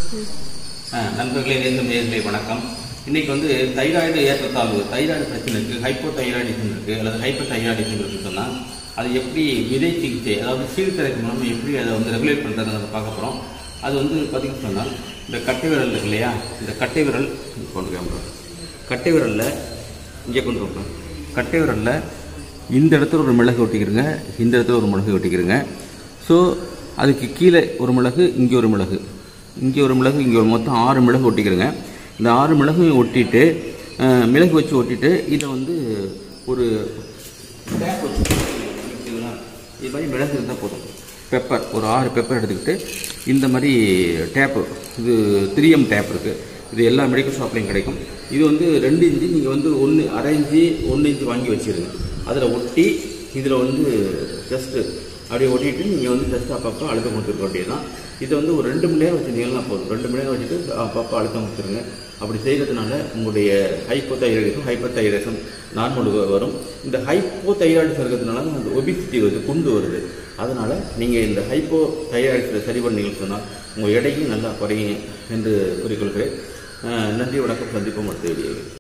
நண்பர்களே, நேயர்களே வணக்கம். இன்னைக்கு வந்து தைராய்டு ஏற்றத்தாழ்வு, தைராய்டு பிரச்சனை இருக்குது, ஹைப்போ தைராய்டிசம் இருக்குது அல்லது ஹைப்பர் தைராய்டிசம் இருக்குன்னு சொன்னால் அது எப்படி விதை சிகிச்சை, அதாவது சீர்திறக்கு மூலம் எப்படி அதை வந்து ரெகுலேட் பண்ணுறதை நம்ம பார்க்க போகிறோம். அது வந்து பார்த்திங்கன்னு சொன்னால் இந்த கட்டை விரல் இருக்கு இல்லையா, இந்த கட்டை விரல் கொண்டு கேமரா, கட்டை விரலில் இங்கே கொண்டு வைப்பேன். கட்டை விரலில் இந்த இடத்துல ஒரு மிளகு ஒட்டிக்கிறங்க, இந்த இடத்துல ஒரு மிளகு ஒட்டிக்கிறங்க. ஸோ அதுக்கு கீழே ஒரு மிளகு, இங்கே ஒரு மிளகு, இங்கே ஒரு மிளகு, இங்கே ஒரு மொத்தம் 6 மிளகு ஒட்டிக்கிறங்க. இந்த 6 மிளகையும் ஒட்டிட்டு மிளகு வச்சு ஒட்டிட்டு இதை வந்து ஒரு டேப் வச்சு இது மாதிரி மிளகு இருந்தால் போதும். பெப்பர் ஒரு 6 பெப்பர் எடுத்துக்கிட்டு இந்த மாதிரி டேப்பு, இது 3M டேப் இருக்குது, இது எல்லா மெடிக்கல் ஷாப்லையும் கிடைக்கும். இது வந்து 2 இன்ச்சு, நீங்கள் வந்து 1/2 இன்ச்சு 1 இன்ச்சு வாங்கி வச்சுருங்க. அதில் ஒட்டி இதில் வந்து ஜஸ்ட்டு அப்படியே ஒட்டிட்டு நீங்கள் வந்து ஜஸ்ட் அப்பப்போ அழுத்தம் கொடுத்துருக்க வேண்டியதுதான். இதை வந்து ஒரு 2 மணி நேரம் வச்சுருந்தீங்கன்னா போதும். 2 மணி நேரம் வச்சுட்டு அப்பப்போ அழுத்தம் கொடுத்துருங்க. அப்படி செய்கிறதுனால உங்களுடைய ஹைப்போதைராய்டிசம், ஹைப்பர் தைராய்டிசம் நார்மல் வரும். இந்த ஹைப்போ தைராய்டிசம் இருக்கிறதுனால அந்த ஒபிசிட்டி வருது, குண்டு வருது. அதனால் நீங்கள் இந்த ஹைப்போ தைராய்டிஸை சரி பண்ணீங்கன்னு சொன்னால் உங்கள் எடையும் நல்லா குறையும் என்று கூறிக்கொள்கிறேன். நன்றி, வணக்கம். சந்திப்போம் அடுத்த வீடியோவில்.